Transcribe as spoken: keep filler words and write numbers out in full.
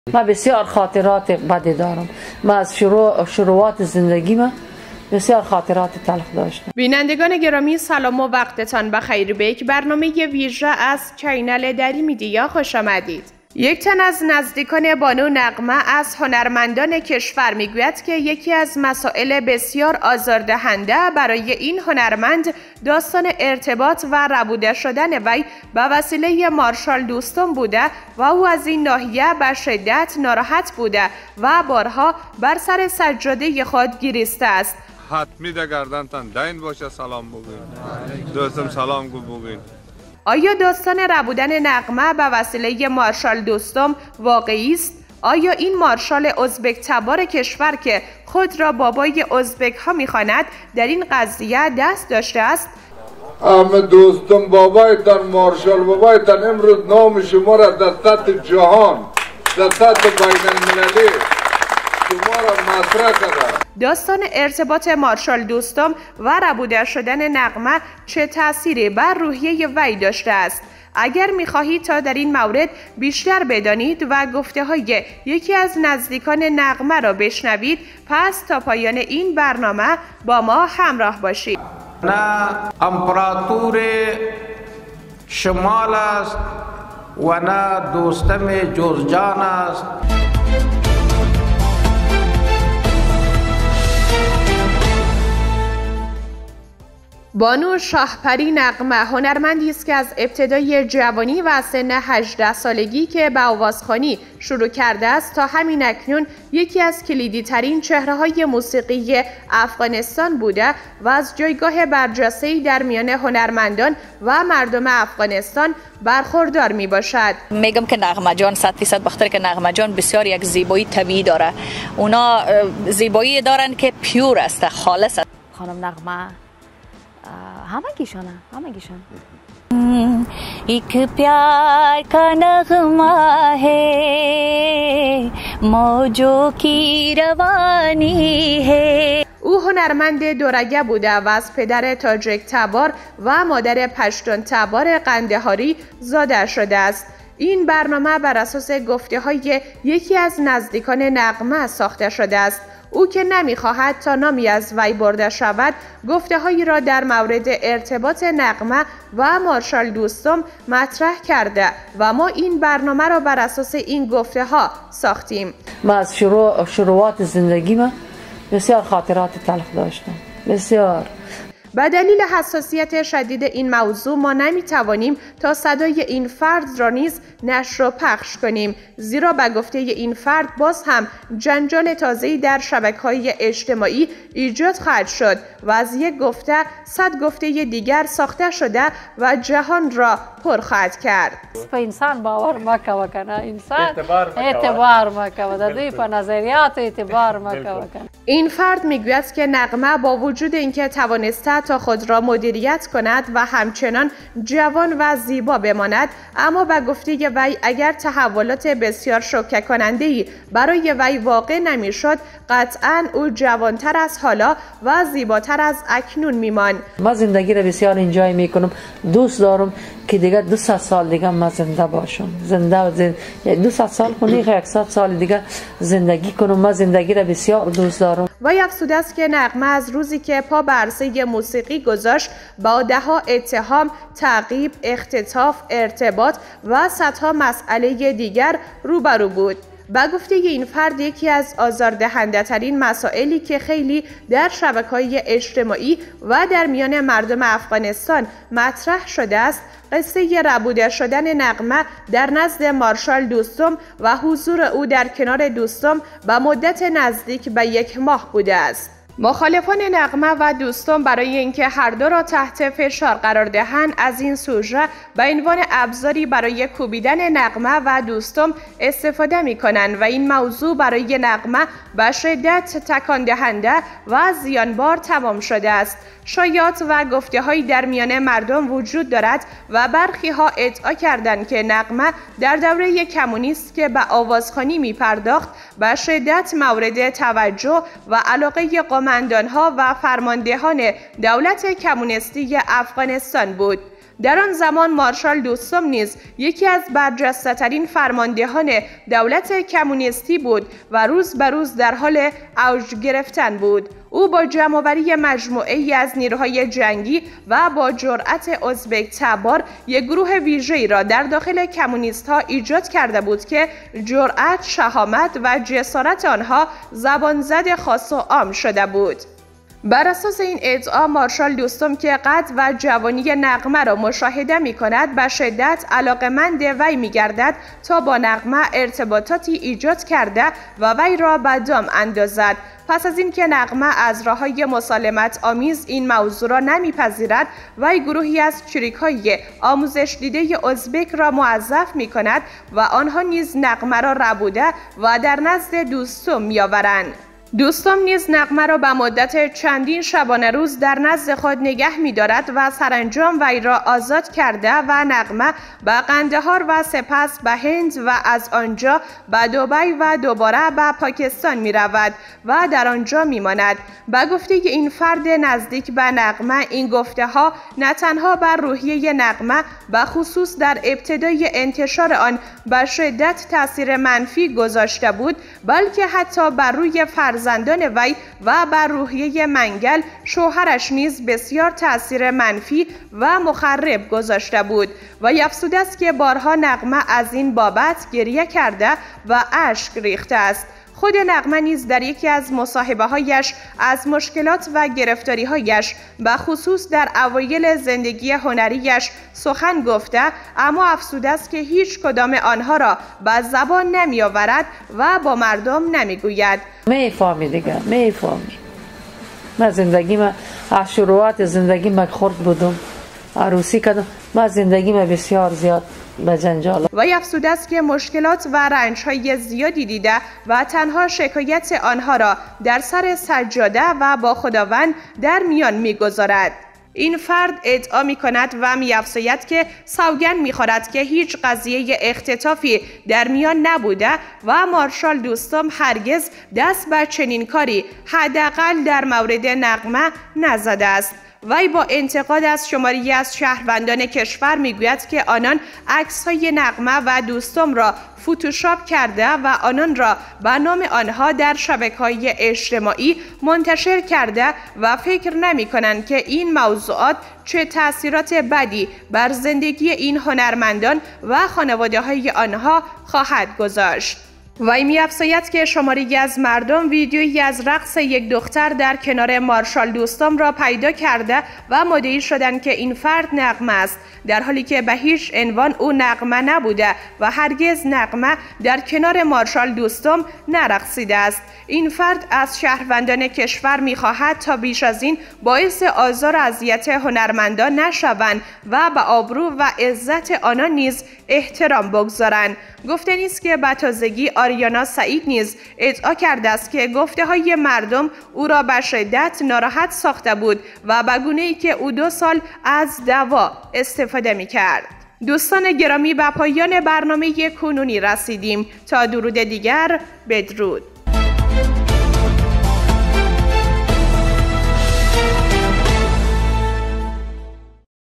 من بسیار خاطرات بدی دارم. من از شروع شروعات زندگی من بسیار خاطرات تلخ داشتم. بینندگان گرامی سلام و وقتتان بخیر. به یک برنامه ویژه از چینل دری میدیا خوش آمدید. یک تن از نزدیکان بانو نغمه از هنرمندان کشور میگوید که یکی از مسائل بسیار آزاردهنده برای این هنرمند داستان ارتباط و ربوده شدن وی به وسیله مارشال دوستم بوده و او از این ناحیه به شدت ناراحت بوده و بارها بر سر سجاده خود گریسته است. حتمی ده گردنتان دین باشه سلام بگوین. دوستم سلام گو بگوین. آیا داستان ربودن نغمه به وسیله مارشال دوستم واقعی است؟ آیا این مارشال ازبک تبار کشور که خود را بابای ازبک ها میخواند در این قضیه دست داشته است؟ همه دوستم بابایتان مارشال بابایتان امروز نام شما را در سطح جهان در سطح بین المللی شما را مطرح کرده. داستان ارتباط مارشال دوستم و ربوده شدن نغمه چه تأثیری بر روحیه وی داشته است؟ اگر می‌خواهید تا در این مورد بیشتر بدانید و گفته های یکی از نزدیکان نغمه را بشنوید، پس تا پایان این برنامه با ما همراه باشید. نه امپراتور شمال است و نه دوستم جوزجان است. بانو شاهپری نغمه هنرمندی است که از ابتدای جوانی و سن هجده سالگی که به آوازخوانی شروع کرده است تا همین اکنون یکی از کلیدی ترین چهره های موسیقی افغانستان بوده و از جایگاه برجسته‌ای در میان هنرمندان و مردم افغانستان برخوردار می باشد. میگم که نغمه جان صد فیصد بخاطر که نغمه جان بسیار یک زیبایی طبیعی داره. اونا زیبایی دارن که پیور است، خالص است. خانم نغمه همه گیشانه همه گیشان ایک پیار کا نغمہ ہے موجوں کی روانی ہے. او هنرمند دورگه بوده و از پدر تاجک تبار و مادر پشتون تبار قندهاری زاده شده است. این برنامه بر اساس گفته های یکی از نزدیکان نغمه ساخته شده است. او که نمیخواهد تا نامی از وی برده شود گفته هایی را در مورد ارتباط نغمه و مارشال دوستم مطرح کرده و ما این برنامه را بر اساس این گفته ها ساختیم. من از شروع شروعات زندگی من بسیار خاطرات تلخ داشتم. بسیار. به دلیل حساسیت شدید این موضوع ما نمیتوانیم تا صدای این فرد را نیز نشر و پخش کنیم، زیرا به گفته این فرد باز هم جنجال تازه‌ای در شبکه‌های اجتماعی ایجاد خواهد شد و از یک گفته صد گفته دیگر ساخته شده و جهان را پر خواهد کرد. په انسان باور مکوه کنه، انسان اعتبار مکوه، در دوی په نظریات اعتبار مکوه کنه. این فرد میگوید که نغمه با وجود اینکه توانسته تا خود را مدیریت کند و همچنان جوان و زیبا بماند، اما به گفته وی اگر تحولات بسیار شوکه کننده‌ای برای وی واقع نمیشد قطعاً او جوانتر از حالا و زیباتر از اکنون میمان. من زندگی را بسیار انجای میکنم. دوست دارم که دیگه دو ست سال دیگه من زنده باشم. زنده و زنده دو ست سال کنی صد سال دیگه زندگی کنم. من زندگی را بسیار دوست دارم. وی افسوده است که نغمه از روزی که پا به عرصه موسیقی گذاشت با دهها اتهام، تعقیب، اختطاف، ارتباط و صدها مسئله دیگر روبرو بود. به گفته این فرد یکی از آزاردهنده ترین مسائلی که خیلی در شبکه‌های اجتماعی و در میان مردم افغانستان مطرح شده است قصه ربوده شدن نغمه در نزد مارشال دوستم و حضور او در کنار دوستم به مدت نزدیک به یک ماه بوده است. مخالفان نغمه و دوستم برای اینکه هر دو را تحت فشار قرار دهند از این سوژه به عنوان ابزاری برای کوبیدن نغمه و دوستم استفاده می کنند و این موضوع برای نغمه به شدت تکان دهنده و زیانبار تمام شده است. شایعات و گفته هایی در میان مردم وجود دارد و برخی ها ادعا کردند که نغمه در دوره کمونیست که به آوازخوانی می پرداخت به شدت مورد توجه و علاقه قومندان ها و فرماندهان دولت کمونیستی افغانستان بود. در آن زمان مارشال دوستم نیز یکی از برجسته‌ترین فرماندهان دولت کمونیستی بود و روز به روز در حال اوج گرفتن بود. او با جمع‌آوری مجموعه‌ای از نیروهای جنگی و با جرأت ازبک تبار یک گروه ویژه‌ای را در داخل کمونیست‌ها ایجاد کرده بود که جرأت، شهامت و جسارت آنها زبانزد خاص و عام شده بود. بر اساس این ادعا مارشال دوستم که قد و جوانی نغمه را مشاهده می کند به شدت علاقمند وی می گردد تا با نغمه ارتباطاتی ایجاد کرده و وی را به دام اندازد. پس از اینکه نغمه از راههای مسالمت آمیز این موضوع را نمیپذیرد، وی گروهی از چریک‌های آموزش دیده ازبک را موظف می کند و آنها نیز نغمه را ربوده و در نزد دوستم می آورند. دوستم نیز نغمه را به مدت چندین شبانه روز در نزد خود نگه می دارد و سرانجام وی را آزاد کرده و نغمه به قندهار و سپس به هند و از آنجا به دبی و دوباره به پاکستان می رود و در آنجا می ماند. به گفته این فرد نزدیک به نغمه، این گفته ها نه تنها بر روحیه نغمه به خصوص در ابتدای انتشار آن به شدت تاثیر منفی گذاشته بود، بلکه حتی بر روی فرزندان وی و بر روحیه منگل شوهرش نیز بسیار تاثیر منفی و مخرب گذاشته بود و افسوده است که بارها نغمه از این بابت گریه کرده و اشک ریخته است. خود نغمه نیز در یکی از مصاحبه هایش از مشکلات و گرفتاری هایش به خصوص در اوایل زندگی هنریش سخن گفته، اما افسوده است که هیچ کدام آنها را به زبان نمی آورد و با مردم نمی گوید. میفهمی دیگه، میفهمی. من زندگی ما شروعات زندگی ما خرد بودم، عروسی کردم، من زندگی ما بسیار زیاد به جنجال. و افسوده است که مشکلات و رنج‌های زیادی دیده و تنها شکایت آنها را در سر سجاده و با خداوند در میان می‌گذارد. این فرد ادعا می کند و می افزاید که سوگند می خورد که هیچ قضیه اختطافی در میان نبوده و مارشال دوستم هرگز دست به چنین کاری حداقل در مورد نغمه نزده است. وی با انتقاد از شماری از شهروندان کشور میگوید که آنان عکس‌های نغمه و دوستم را فتوشاپ کرده و آنان را به نام آنها در شبکه‌های اجتماعی منتشر کرده و فکر نمی‌کنند که این موضوعات چه تأثیرات بدی بر زندگی این هنرمندان و خانواده‌های آنها خواهد گذاشت. وی می‌افزاید که شماری از مردم ویدیویی از رقص یک دختر در کنار مارشال دوستم را پیدا کرده و مدعی شدند که این فرد نغمه است، در حالی که به هیچ عنوان او نغمه نبوده و هرگز نغمه در کنار مارشال دوستم نرقصیده است. این فرد از شهروندان کشور می‌خواهد تا بیش از این باعث آزار و اذیت هنرمندان نشوند و به آبرو و عزت آنان نیز احترام بگذارند. گفته نیست که به تازگی آریانا سعید نیز ادعا کرده است که گفته های مردم او را به شدت ناراحت ساخته بود و به گونه‌ای که او دو سال از دوا استفاده می کرد. دوستان گرامی، به پایان برنامه کنونی رسیدیم. تا درود دیگر، بدرود.